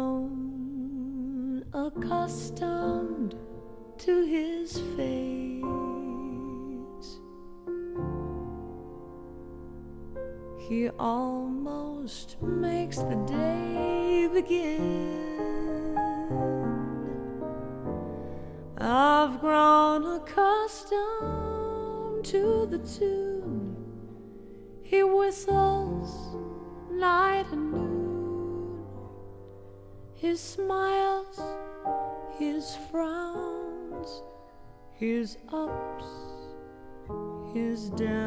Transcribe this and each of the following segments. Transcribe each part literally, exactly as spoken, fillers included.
grown accustomed to his face. He almost makes the day begin. I've grown accustomed to the tune he whistles night and noon. His smiles, his frowns, his ups, his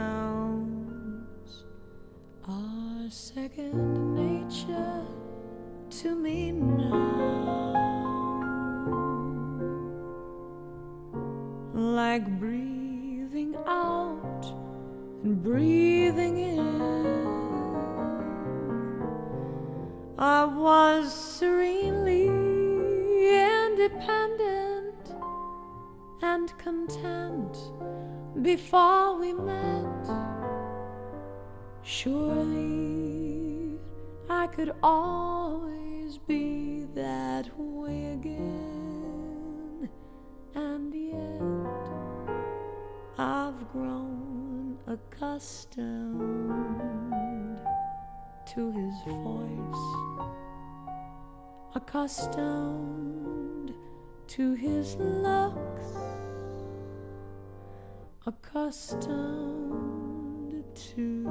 downs are second nature to me now. Like breathing out and breathing in, I was serenely independent and content before we met. Surely I could always be that way again, and yet I've grown accustomed to his voice, accustomed to his looks, accustomed to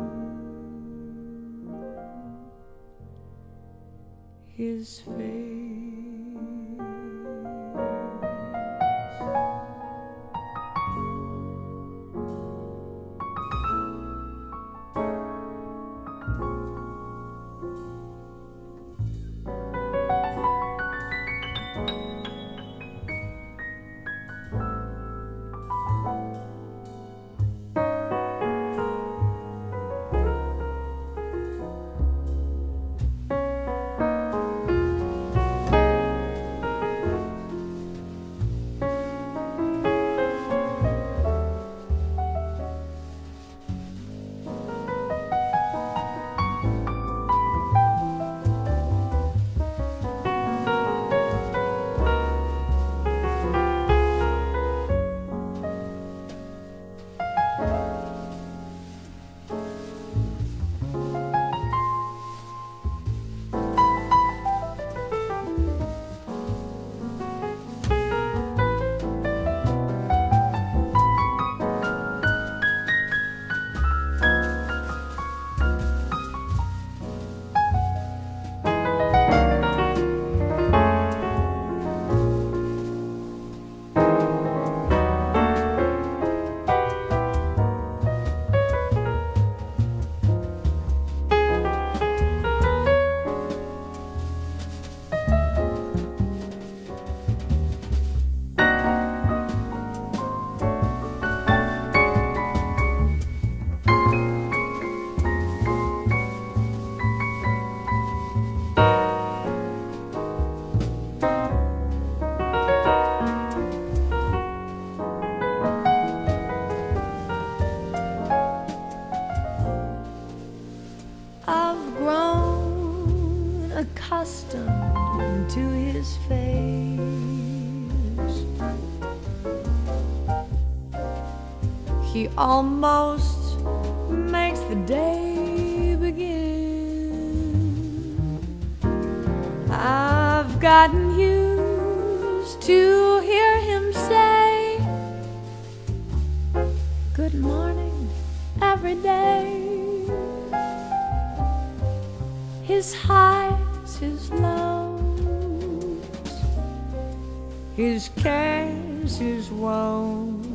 his face. Accustomed to his face, he almost makes the day begin. I've gotten used to hear him say good morning every day. His highs, his lows, his cares, his woes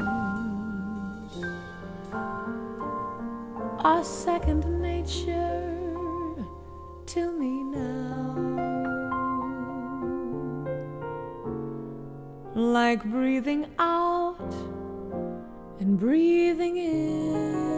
are second nature to me now. Like breathing out and breathing in,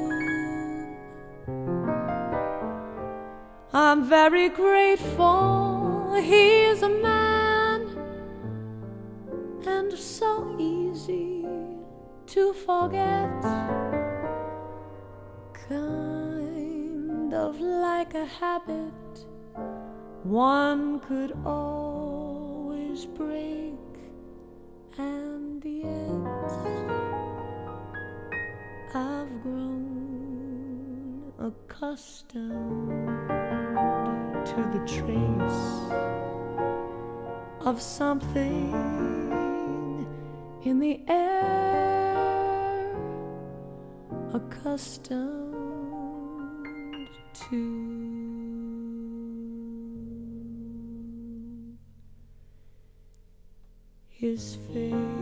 I'm very grateful he's a man, and so easy to forget, kind of like a habit one could always break, and yet I've grown accustomed to the trace of something in the air, accustomed to his face.